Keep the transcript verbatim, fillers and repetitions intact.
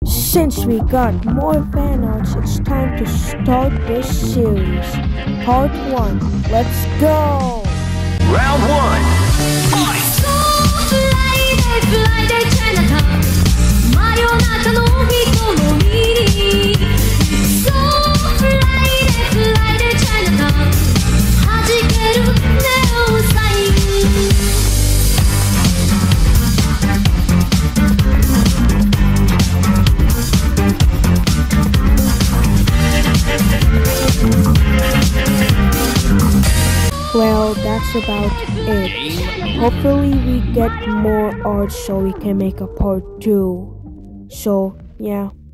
Since we got more fan arts, it's time to start this series. Part one. Let's go! Round one. Fight! So Friday, Friday, Chinatown. 真夜中の人の入り So Friday, Friday, Chinatown. 弾けるネオンサイン Well, that's about it. Hopefully we get more arts so we can make a part two. So, yeah.